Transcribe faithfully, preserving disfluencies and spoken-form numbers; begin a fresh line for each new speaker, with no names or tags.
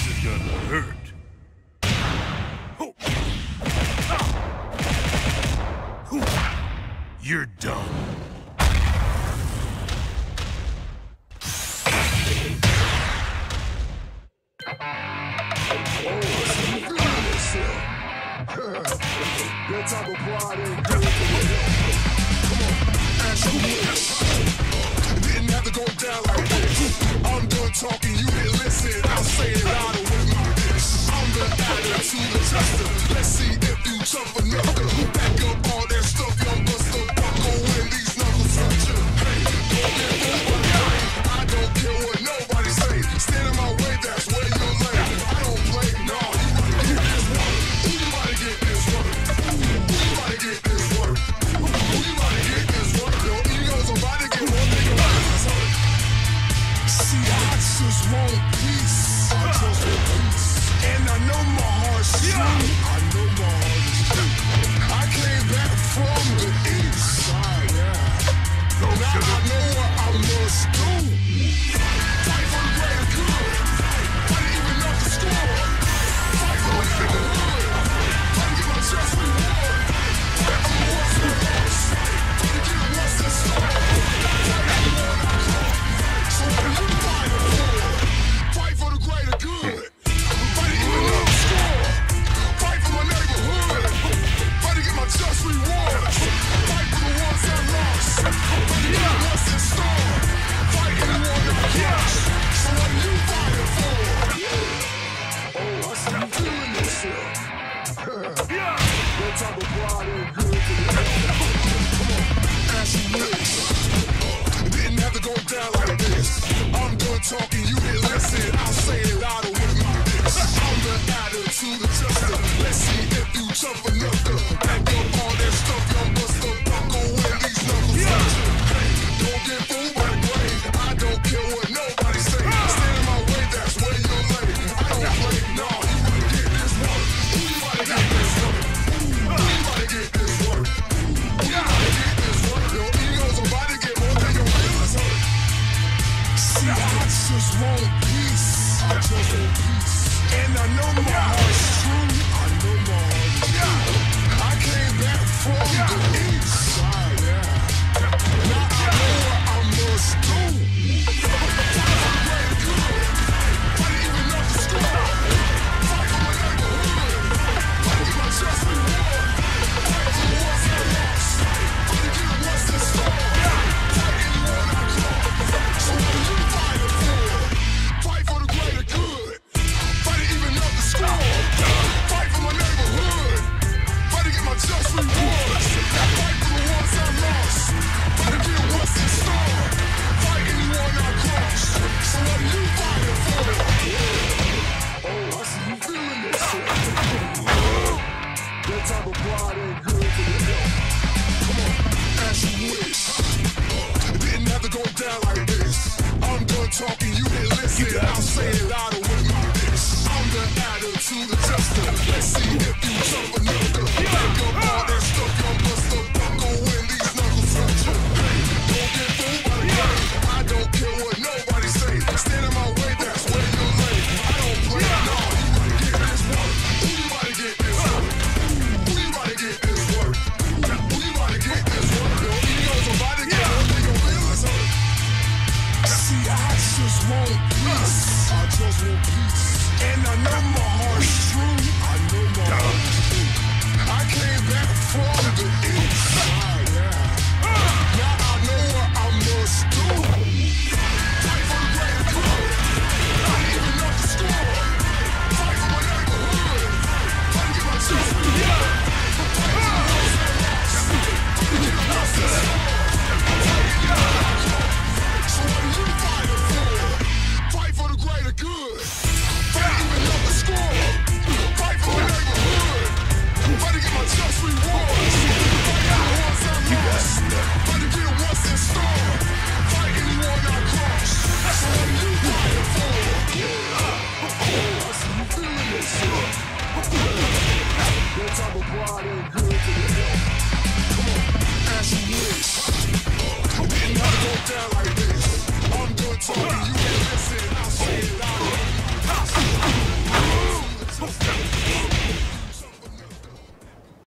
This is gonna hurt. You're done.
That type of pride ain't good for you. Come on, ask you this. Didn't have to go down like this. I'm done talking, you didn't listen. I'll say it louder with my this. I'm the adder to the tester. Let's see if you tough enough to back up all that stuff, young buster. Buckle when these knuckles touch you. Hey, don't get fooled by the rain. I don't care what nobody say. Stand in my way, that's where you're lay. I don't play, no, you gotta get this work. You gotta get this work. You gotta get this work. You gotta get this work. Your ego's about to get one thing about it. See, I just want peace. I just want peace. And I know my heart's true. I know my heart is true. I came back from the east side, yeah. Now I know what I must do. Fight for the greater good. Fight even up the score. Fight for the greater good. Fight to get my just reward. Fight for what's the loss. Fight to get what's the score. Fight for what I call. So what are you fighting for? Fight for the greater good. Fight to even up the score. Fight for my neighborhood. Fight to get my just reward. Fight for the ones I lost. Fight to get what's in store. Fight anyone I crush. So what are you fighting for? Oh, I see you feeling this shit. That type of pride ain't good for you. Come on, ask you this. Didn't have to go down like this. I'm done talking, you didn't listen. I'll say it louder with my this. I'm the adder to the tester. Let's see if you tough enough to back up all that stuff, young buster. Buckle when these knuckles touch you. Hey, don't get fooled by the grain. I don't care what nobody say. Stand in my way, that's where you're lay. I don't play, no, you gotta get this work. You gotta get this work. You gotta get this work. You gotta get this work. Your ego's about to get more than your feelings hurt. See, I just want peace. I just want peace. And I know my heart's true. I know my heart is true. I came back from the east side, yeah. Now I know what I must do. Fight for the greater good. Fight even up the score. Fight for my neighborhood. Fight to get my just reward. Fight for the ones I lost. Fight to get what's in store. Fight anyone I call. So what are you fighting for? Fight for the greater good. Fight to even up the score. Fight for my neighborhood. Fight to get my just rewards. Fight for the ones I lost. Fight to get what's in store. Fight anyone I cross. So what are you fighting for? Oh, I see you feeling this shit. That type of pride ain't good for you. Come on, ask you wish. Didn't have to go down like this. I'm done talking, you didn't listen. I'll say it louder with my this. I'm the adder to the tester. Let's see if you tough enough to back up all that stuff, young buster. Buckle when these knuckles touch you. Hey, don't get fooled by the game. I don't care what nobody say. Stand in my way, that's where you're lay. I don't play, no, you gotta get this work. You gotta get this work. You gotta get this work. You gotta get this work. Your ego's about to get one thing your feelings hurt. See, I just want peace. I just want peace. And I know my heart's true. I know my heart is true. I came back from the east.